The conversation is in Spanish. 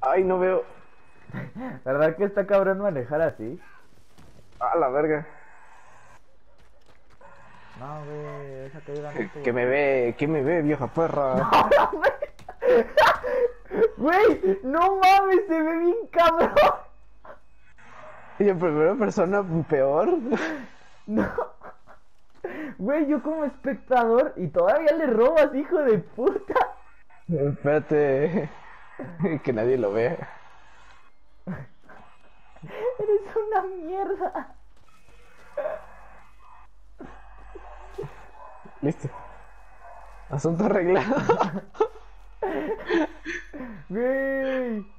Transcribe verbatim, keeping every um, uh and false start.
Ay, no veo. ¿Verdad que está cabrón manejar así? A la verga. No, güey, esa caída no estuvo. Que me ve, que me ve, vieja perra. Güey, no mames, se ve bien cabrón. Y en primera persona, peor. No. Güey, yo como espectador y todavía le robas, hijo de puta. Espérate. Que nadie lo vea. Eres una mierda. Listo. Asunto arreglado. Güey.